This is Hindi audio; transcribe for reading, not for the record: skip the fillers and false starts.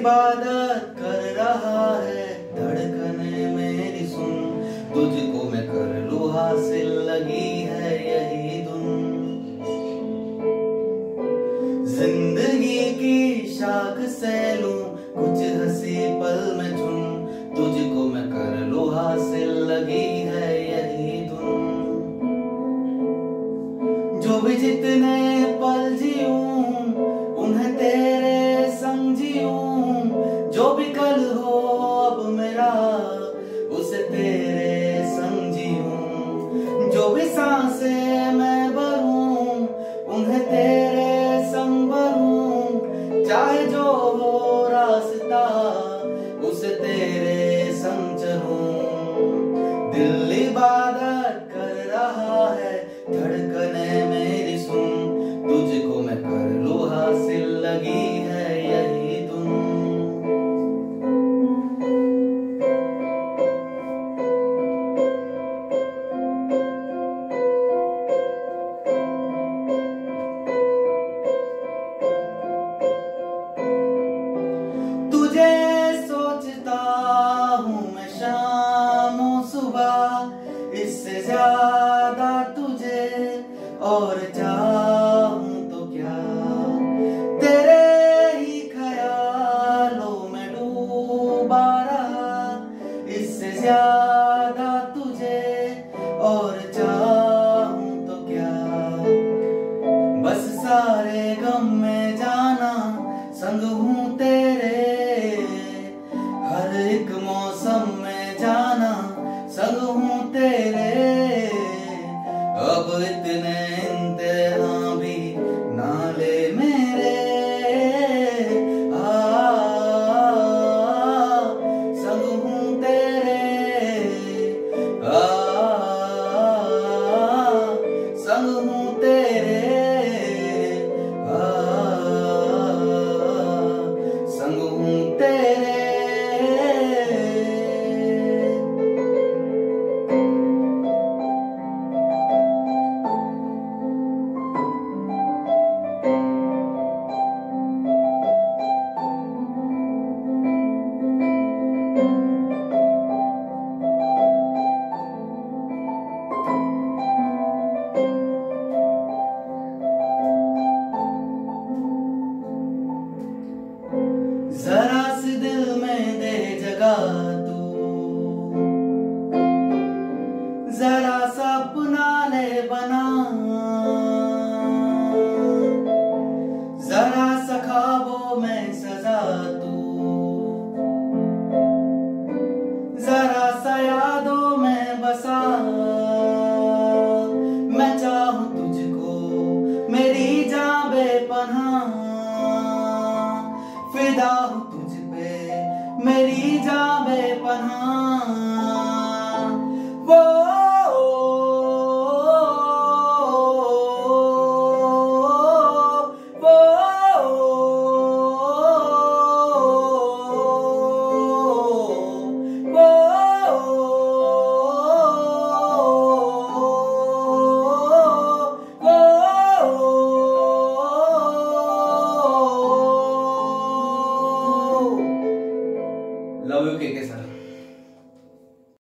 इबादत कर रहा है, धड़कने मेरी सुन, तुझको मैं कर लूं हासिल, लगी है यही धुन। जिंदगी की शाख से लूं कुछ हंसी पल में चुन, तुझको मैं कर लूं हासिल, लगी है यही धुन। जो भी जितने पल जीऊं उन्हें तेरे संग जीऊं, जो भी कल हो अब मेरा उसे तेरे संग जीऊं। जो भी सांसें मैं भरूं उन्हें तेरे संग भरूं, चाहे जो हो रास्ता उसे तेरे संग चलूं। दिल इबादत कर रहा है, धड़कने मेरी सुन, तुझको मैं कर लूं हासिल, लगी है यही धुन। तुझे सोचता हूँ मैं शाम सुबह, इससे ज्यादा तुझे और चाहूं तो क्या। तेरे ही ख्यालों में डूबा रहा, इससे ज्यादा तुझे और चाहूं तो क्या। बस सारे गम में जाना संग हूँ तेरे, हर एक मौसम में जाना संग हूँ तेरे। अब इतने इम्तिहान भी ना ले मेरे, संग हूँ तेरे, संग हूँ तेरे, संग हूँ तेरे। जरा सी दिल में दे जगह तू, जरा सा अपना ले बना, जरा सा ख्वाबों में सजा तू, जरा सा यादों में बसा। मैं चाहूं तुझको मेरी जान बेपनाह, फिदा हूँ तुझ पे मेरी जान बेपनाह। वो लव यू के सर।